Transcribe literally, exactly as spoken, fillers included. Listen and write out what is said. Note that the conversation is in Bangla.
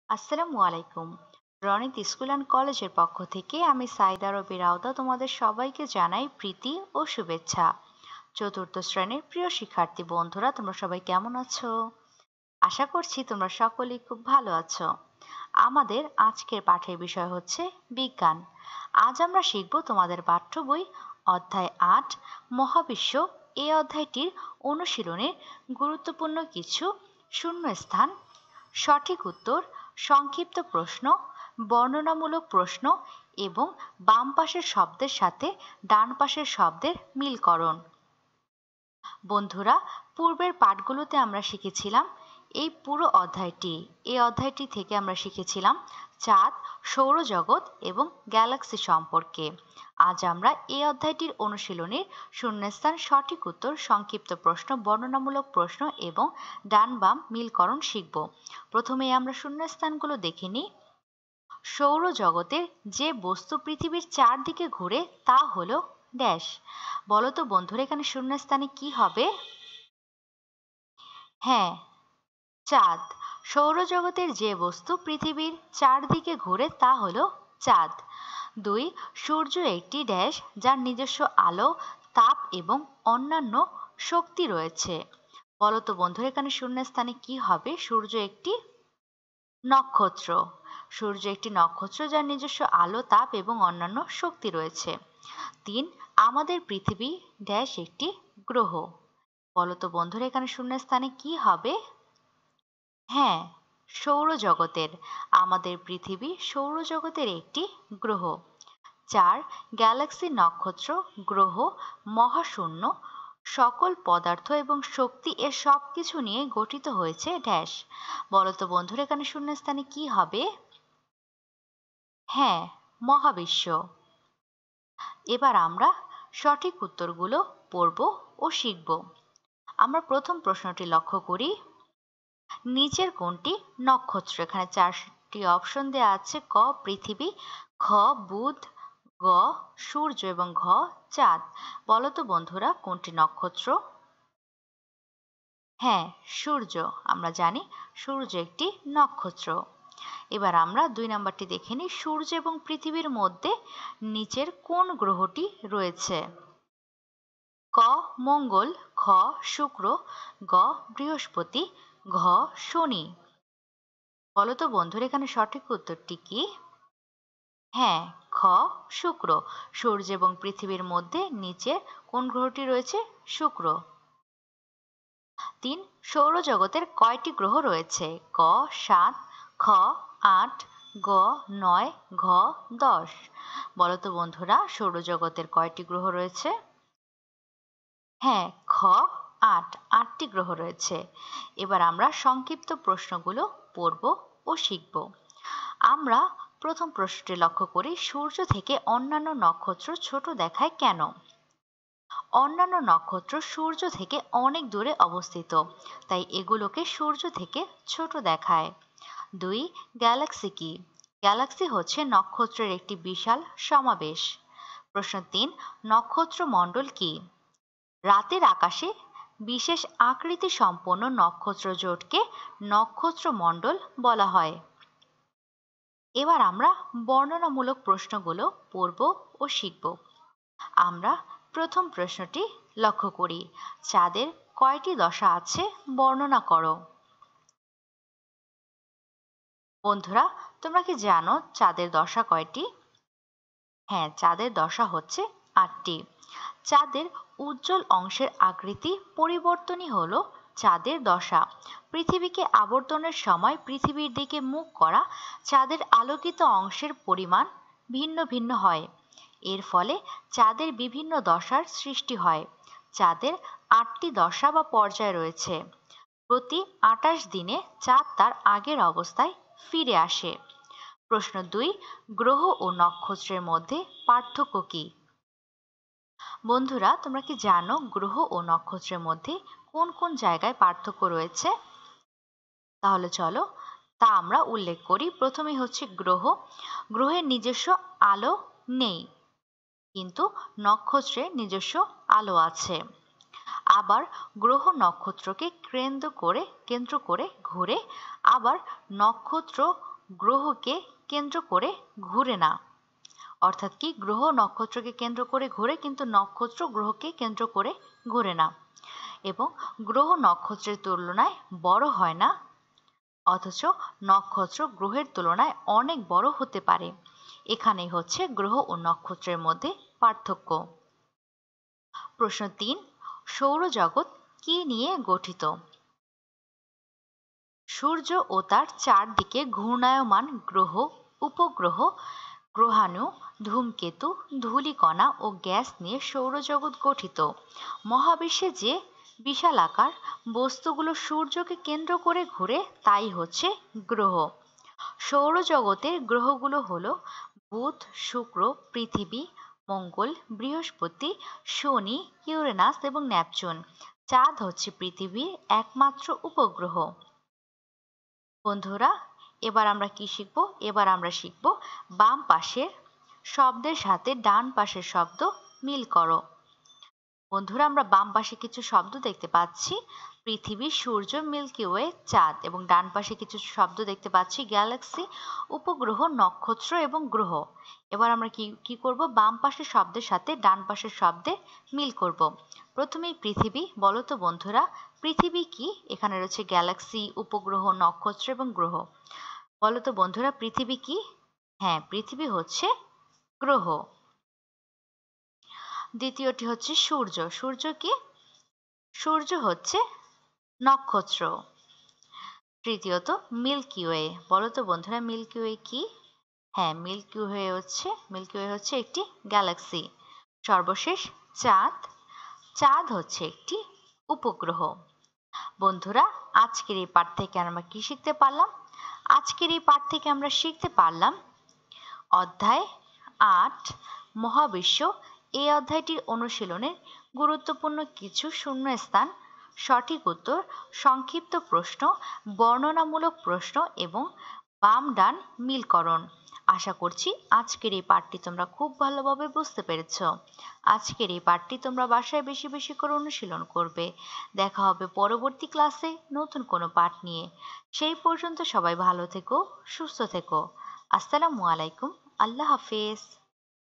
আসসালামু আলাইকুম। রনিত স্কুল অ্যান্ড কলেজের পক্ষ থেকে আমি সাইদা রবি রাউদা তোমাদের সবাইকে জানাই প্রীতি ও শুভেচ্ছা। চতুর্থ শ্রেণীর প্রিয় শিক্ষার্থী বন্ধুরা, তোমরা সবাই কেমন আছো? আশা করছি তোমরা সকলেই খুব ভালো আছো। আমাদের আজকের পাঠের বিষয় হচ্ছে বিজ্ঞান। আজ আমরা শিখব তোমাদের পাঠ্য বই অধ্যায় আট মহাবিশ্ব, এই অধ্যায়টির অনুশীলনের গুরুত্বপূর্ণ কিছু শূন্যস্থান, সঠিক উত্তর, সংক্ষিপ্ত প্রশ্ন, বর্ণনামূলক প্রশ্ন এবং বাম পাশের শব্দের সাথে ডান পাশের শব্দের মিলকরণ। বন্ধুরা, পূর্বের পাঠগুলোতে আমরা শিখেছিলাম এই পুরো অধ্যায়টি এই অধ্যায়টি থেকে আমরা শিখেছিলাম চাঁদ, সৌরজগৎ এবং গ্যালাক্সি সম্পর্কে। আজ আমরা এই অধ্যায়টির অনুশীলনের শূন্যস্থান, সঠিক উত্তর, সংক্ষিপ্ত প্রশ্ন, বর্ণনামূলক প্রশ্ন এবং ডান বাম মিলকরণ শিখব। প্রথমে আমরা শূন্যস্থানগুলো দেখে নিই। সৌরজগতের যে বস্তু পৃথিবীর চারদিকে ঘুরে তা হলো ড্যাশ। বলো তো বন্ধুরা, এখানে শূন্যস্থানে কি হবে? হ্যাঁ, চাঁদ। সৌরজগতের যে বস্তু পৃথিবীর চারদিকে ঘুরে তা হলো চাঁদ। দুই, সূর্য একটি ড্যাশ যার নিজস্ব আলো, তাপ এবং অন্যান্য শক্তি রয়েছে। বলো তো বন্ধুরা, এখানে শূন্যস্থানে কি হবে? সূর্য একটি নক্ষত্র। সূর্য একটি নক্ষত্র যার নিজস্ব আলো, তাপ এবং অন্যান্য শক্তি রয়েছে। তিন, আমাদের পৃথিবী ড্যাশ একটি গ্রহ। বলো তো বন্ধুরা, এখানে শূন্যস্থানে কি হবে? হ্যাঁ, সৌরজগতের। আমাদের পৃথিবী সৌরজগতের একটি গ্রহ। চার, গ্যালাক্সি নক্ষত্র, গ্রহ, মহাশূন্য, সকল পদার্থ এবং শক্তি এর সব কিছু নিয়ে গঠিত হয়েছে ড্যাশ। বলো তো বন্ধুরা, এখানে শূন্যস্থানে কি হবে? হ্যাঁ, মহাবিশ্ব। এবার আমরা সঠিক উত্তরগুলো পড়ব ও শিখব। আমরা প্রথম প্রশ্নটি লক্ষ্য করি। নিচের কোনটি নক্ষত্র? এখানে চারটি অপশন দেওয়া আছে। ক পৃথিবী, খ বুধ, গ সূর্য এবং ঘ চাঁদ। বলো তো বন্ধুরা, কোনটি নক্ষত্র? হ্যাঁ, সূর্য। আমরা জানি সূর্য একটি নক্ষত্র। এবার আমরা দুই নাম্বারটি দেখে নিই। সূর্য এবং পৃথিবীর মধ্যে নিচের কোন গ্রহটি রয়েছে? ক মঙ্গল, খ শুক্র, গ বৃহস্পতি, ঘ শনি। বলো তো বন্ধুরা, এখানে সঠিক উত্তরটি কি? হ্যাঁ, খ শুক্র। সূর্য এবং পৃথিবীর মধ্যে নিচে কোন গ্রহটি রয়েছে? শুক্র। তিন, সৌরজগতের কয়টি গ্রহ রয়েছে? ক সাত, খ আট, গ নয়, ঘ দশ। বলো তো বন্ধুরা, সৌরজগতের কয়টি গ্রহ রয়েছে? হ্যাঁ, খ আট। আটটি গ্রহ রয়েছে। এবার আমরা সংক্ষিপ্ত প্রশ্নগুলো পড়ব ও শিখব। আমরা প্রথম প্রশ্নটি লক্ষ্য করি। সূর্য থেকে অন্যান্য নক্ষত্র ছোট দেখায় কেন? অন্যান্য নক্ষত্র সূর্য থেকে অনেক দূরে অবস্থিত, তাই এগুলোকে সূর্য থেকে ছোট দেখায়। দুই, গ্যালাক্সি কি? গ্যালাক্সি হচ্ছে নক্ষত্রের একটি বিশাল সমাবেশ। প্রশ্ন তিন, নক্ষত্র মণ্ডল কি? রাতের আকাশে বিশেষ আকৃতি সম্পন্ন নক্ষত্র জোটকে নক্ষত্র মণ্ডল বলা হয়। এবার আমরা বর্ণনামূলক প্রশ্নগুলো পড়ব ও শিখব। আমরা প্রথম প্রশ্নটি লক্ষ্য করি। চাঁদের কয়টি দশা আছে বর্ণনা করো। বন্ধুরা, তোমরা কি জানো চাঁদের দশা কয়টি? হ্যাঁ, চাঁদের দশা হচ্ছে আটটি। চাঁদের উজ্জ্বল অংশের আকৃতি পরিবর্তনই হলো চাঁদের দশা। পৃথিবীকে আবর্তনের সময় পৃথিবীর দিকে মুখ করা চাঁদের আলোকিত অংশের পরিমাণ ভিন্ন ভিন্ন হয়। এর ফলে চাঁদের বিভিন্ন দশার সৃষ্টি হয়। চাঁদের আটটি দশা বা পর্যায় রয়েছে। প্রতি আটাশ দিনে চাঁদ তার আগের অবস্থায় ফিরে আসে। প্রশ্ন দুই, গ্রহ ও নক্ষত্রের মধ্যে পার্থক্য কি? বন্ধুরা, তোমরা কি জানো গ্রহ ও নক্ষত্রের মধ্যে কোন কোন জায়গায় পার্থক্য রয়েছে? তাহলে চলো তা আমরা উল্লেখ করি। প্রথমেই হচ্ছে গ্রহ। গ্রহের নিজস্ব আলো নেই, কিন্তু নক্ষত্রের নিজস্ব আলো আছে। আবার গ্রহ নক্ষত্রকে কেন্দ্র করে কেন্দ্র করে ঘুরে। আবার নক্ষত্র গ্রহকে কেন্দ্র করে ঘুরে না। অর্থাৎ কি, গ্রহ নক্ষত্রকে কেন্দ্র করে ঘুরে, কিন্তু নক্ষত্র গ্রহকে কেন্দ্র করে ঘুরে না। এবং গ্রহ নক্ষত্রের তুলনায় বড় হয় না, অথচ নক্ষত্র গ্রহের তুলনায় অনেক বড় হতে পারে। এখানেই হচ্ছে গ্রহ ও নক্ষত্রের মধ্যে পার্থক্য। প্রশ্ন তিন, সৌরজগৎ কি নিয়ে গঠিত? সূর্য ও তার চারদিকে ঘূর্ণায়মান গ্রহ, উপগ্রহ, গ্রহাণু, ধূমকেতু, ধূলিকণা ও গ্যাস নিয়ে সৌরজগৎ গঠিত। মহাবিশ্বে যে বিশালাকার বস্তুগুলো সূর্যকে কেন্দ্র করে ঘুরে তাই হচ্ছে গ্রহ। সৌরজগতের গ্রহগুলো হলো বুধ, শুক্র, পৃথিবী, মঙ্গল, বৃহস্পতি, শনি, ইউরেনাস এবং নেপচুন। চাঁদ হচ্ছে পৃথিবীর একমাত্র উপগ্রহ। বন্ধুরা, এবার আমরা কি শিখব? এবার আমরা শিখব বাম পাশের শব্দের সাথে ডান পাশের শব্দ মিল করো। বন্ধুরা, আমরা বাম পাশে কিছু শব্দ দেখতে পাচ্ছি, পৃথিবী, সূর্য, মিল্কি ওয়ে, চাঁদ, এবং ডান পাশে কিছু শব্দ দেখতে পাচ্ছি, গ্যালাক্সি, উপগ্রহ, নক্ষত্র এবং গ্রহ। এবার আমরা কি কি করব? বাম পাশের শব্দের সাথে ডান পাশের শব্দে মিল করব। প্রথমেই পৃথিবী। বলো তো বন্ধুরা, পৃথিবী কি? এখানে রয়েছে গ্যালাক্সি, উপগ্রহ, নক্ষত্র এবং গ্রহ। বলো তো বন্ধুরা, পৃথিবী কি? হ্যাঁ, পৃথিবী হচ্ছে গ্রহ। দ্বিতীয়টি হচ্ছে সূর্য। সূর্য কি? সূর্য হচ্ছে নক্ষত্র। তৃতীয়ত মিল্কি ওয়ে। বলো তো বন্ধুরা, মিল্কি ওয়ে কি? হ্যাঁ, মিল্কি ওয়ে হচ্ছে মিল্কি ওয়ে হচ্ছে একটি গ্যালাক্সি। সর্বশেষ চাঁদ। চাঁদ হচ্ছে একটি উপগ্রহ। বন্ধুরা, আজকের এই পাঠ থেকে আমরা কি শিখতে পারলাম? আজকের এই পাঠ থেকে আমরা শিখতে পারলাম অধ্যায় আট মহাবিশ্ব, এই অধ্যায়টির অনুশীলনের গুরুত্বপূর্ণ কিছু শূন্যস্থান, সঠিক উত্তর, সংক্ষিপ্ত প্রশ্ন, বর্ণনামূলক প্রশ্ন এবং বাম ডান মিলকরণ। আশা করছি আজকের এই পাঠটি তোমরা খুব ভালোভাবে বুঝতে পেরেছ। আজকের এই পাঠটি তোমরা বাসায় বেশি বেশি করে অনুশীলন করবে। দেখা হবে পরবর্তী ক্লাসে নতুন কোনো পাঠ নিয়ে। সেই পর্যন্ত সবাই ভালো থেকো, সুস্থ থেকো। আসসালামু আলাইকুম। আল্লাহ হাফেজ।